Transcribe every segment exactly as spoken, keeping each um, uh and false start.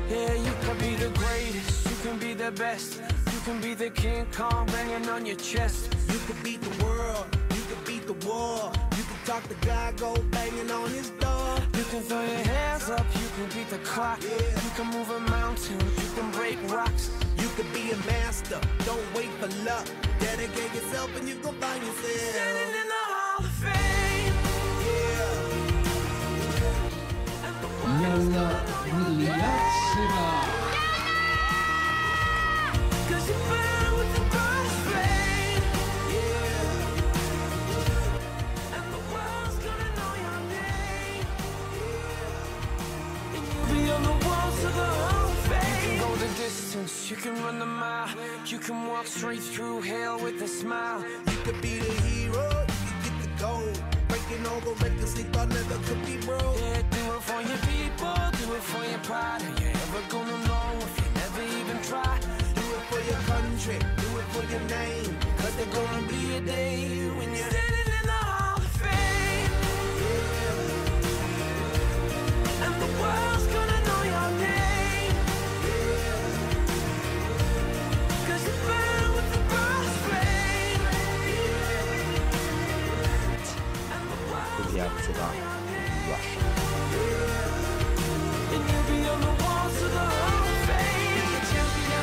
Yeah, you can be the greatest, you can be the best, you can be the King Kong banging on your chest. You can beat the world, you can beat the war. You can talk to God, go banging on his door. You can throw your hands up, you can beat the clock. Yeah. You can move a mountain, you can break rocks. You can be a master, don't wait for luck. Dedicate yourself and you gon' find yourself Standing in the Hall of Fame. Nella Migliassima. Cause you burn with the brightest flame. And the world's gonna know your name. And you'll be on the walls of the Hall of Fame. You can go the distance, you can run the mile. You can walk straight through hell with a smile. You could be the hero, you can get the gold. Breaking all the records they thought never could be broke. Yeah, do it for your people, do it for your pride. Are you ever gonna know if you never even try? Do it for your country, do it for your name. Cause there's gonna be a day when you're standing in the Hall of Fame. And the world's gonna know your name. Cause you burn with the brightest flame. And the world's Yeah, gonna so know that your name. Russia. And you'll be on the walls of the Hall of Fame. Be a champion.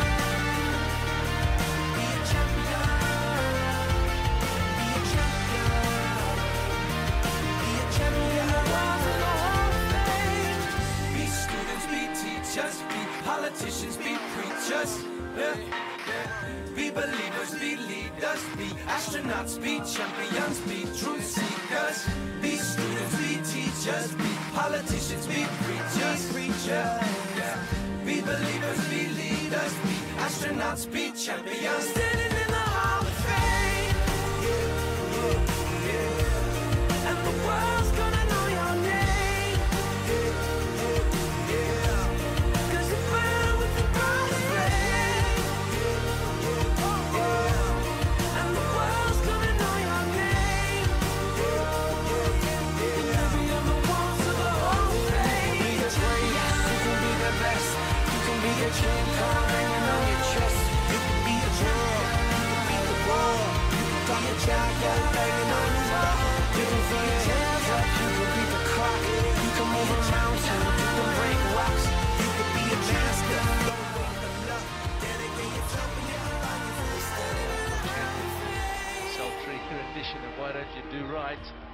Be a champion. Be a champion. Be a champion. On the walls of the Hall of Fame. Be students, be teachers, be politicians, be preachers. Yeah. Be believers, be leaders, be astronauts, be champions, be truth seekers. Be students, be teachers, be politicians, be preachers, preachers. Yeah. Be believers, be leaders, be astronauts, be champions. Standing in the Hall of Fame. Yeah, yeah, yeah. And the world's gonna know your name. Yeah, yeah, yeah. Cause you burn with the brightest flame. Yeah, yeah. And the world's gonna know your name. Yeah, yeah, yeah. And you'll be on the walls of the Hall of Fame. You can be the greatest, you can be the best, you can be the King Kong hanging on your chest. You can be a girl, you can beat the world. You can talk to God, go banging on his door. You can throw your hands up, you can beat the clock. You can move a mountain, you can break rocks. You can be a master, don't wait for luck. Dedicate yourself and you can find yourself. Sultry rendition of Why Don't You Do Right.